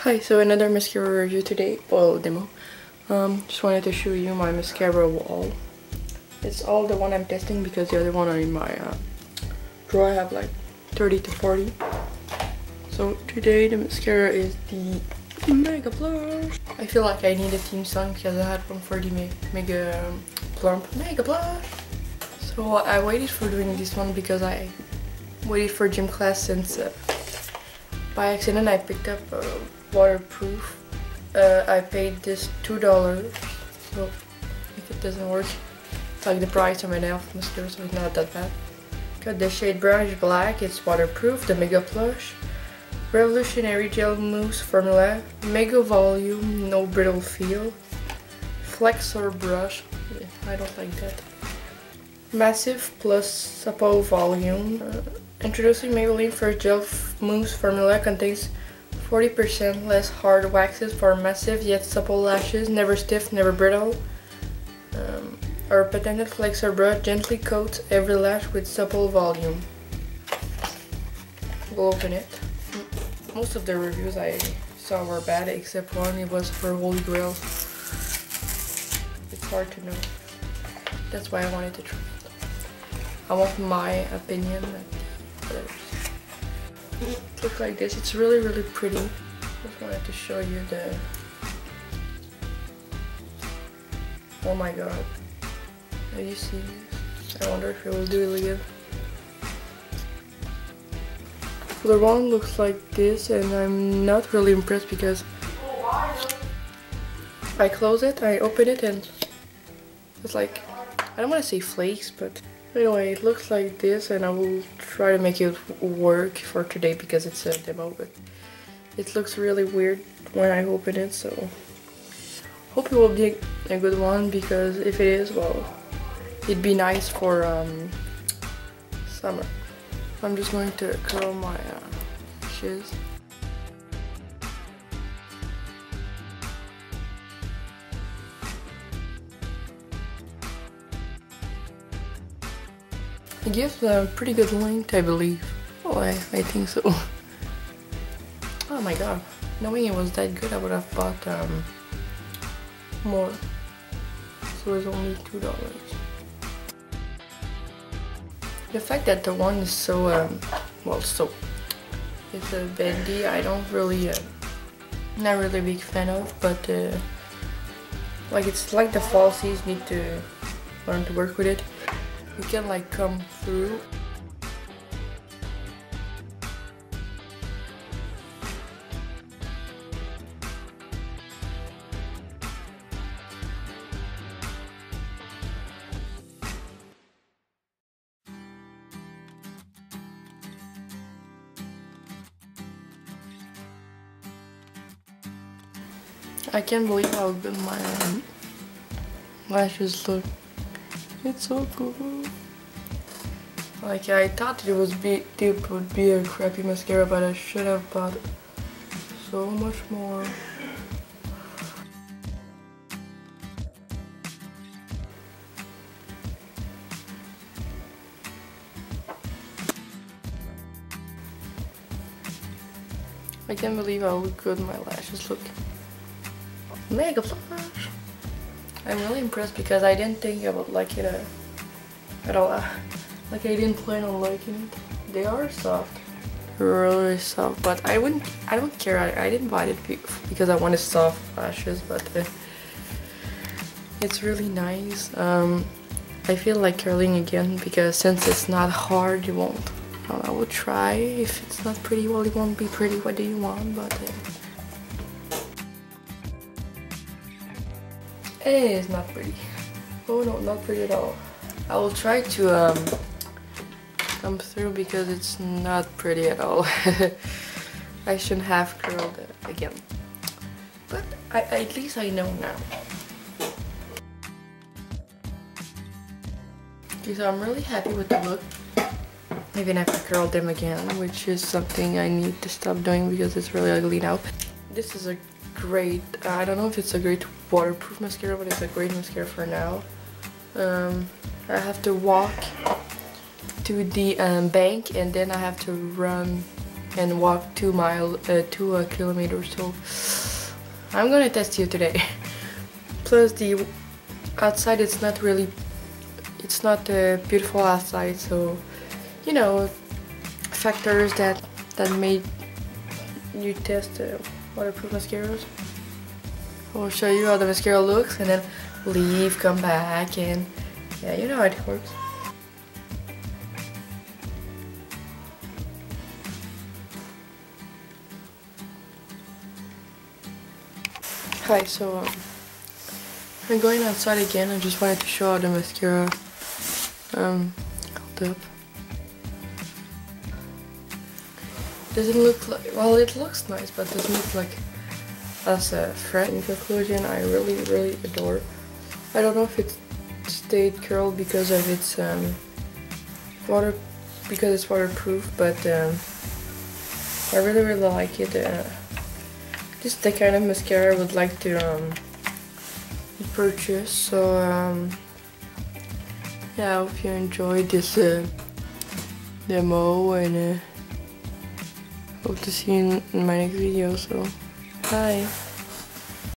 Hi, so another mascara review today, well, demo. Just wanted to show you my mascara wall. It's all the one I'm testing because the other one are in my drawer. I have like 30 to 40. So today the mascara is the Mega Plush. I feel like I need a theme song because I had one for the Mega Plush. So I waited for doing this one because I waited for gym class since by accident I picked up waterproof. I paid this $2, so if it doesn't work, it's like the price of an e.l.f. mascara, so it's not that bad. Got the shade brownish black, it's waterproof, the Mega Plush. Revolutionary gel mousse formula, mega volume, no brittle feel. Flexor brush, I don't like that. Massive plus supple volume. Introducing Maybelline First Gel Mousse formula, contains 40% less hard waxes for massive yet supple lashes, never stiff, never brittle. Our patented flexor brush gently coats every lash with supple volume. We'll open it. Most of the reviews I saw were bad, except one. It was for Holy Grail. It's hard to know. That's why I wanted to try it. I want my opinion. It looks like this. It's really pretty. Just wanted to show you the... Oh my god. Have you seen this? I wonder if it will do really good. The one looks like this, and I'm not really impressed because I close it, I open it, and it's like, I don't want to say flakes, but anyway, it looks like this, and I will try to make it work for today because it's a demo, but it looks really weird when I open it, so hope it will be a good one, because if it is, well, it'd be nice for summer. I'm just going to curl my lashes. It gives a pretty good length, I believe. Oh, I think so. Oh my god. Knowing it was that good, I would have bought more. So it was only $2. The fact that the one is so, it's a bendy, I don't really, not really a big fan of, but like it's like the falsies, need to learn to work with it. You can like come through. I can't believe how good my lashes look. It's so cool. Like, I thought it would be a crappy mascara, but I should have bought so much more. I can't believe how good my lashes look. Mega Plush! I'm really impressed because I didn't think I would like it at all. Like, I didn't plan on liking it. They are soft. Really soft, but I don't care. I didn't buy it because I wanted soft lashes, but it's really nice. I feel like curling again because since it's not hard, you won't. I will try. If it's not pretty, well, it won't be pretty. What do you want? But it is not pretty. Oh no, not pretty at all. I will try to come through because it's not pretty at all. I shouldn't have curled it again. But at least I know now. Okay, so I'm really happy with the look. Even if I curl them again, which is something I need to stop doing because it's really ugly now. This is a great, I don't know if it's a great waterproof mascara, but it's a great mascara for now. I have to walk to the bank, and then I have to run and walk 2 kilometers. So I'm gonna test you today. Plus the outside, it's not beautiful outside, so you know, factors that made you test waterproof mascaras. I'll show you how the mascara looks and then leave, come back, and yeah, you know how it works. Hi, so I'm going outside again. I just wanted to show how the mascara held up. Doesn't look like, well, it looks nice, but doesn't look like as fresh. In conclusion, I really adore. I don't know if it stayed curled because of its because it's waterproof, but I really like it. Just the kind of mascara I would like to purchase. So yeah, I hope you enjoyed this demo, and hope to see you in my next video. So bye.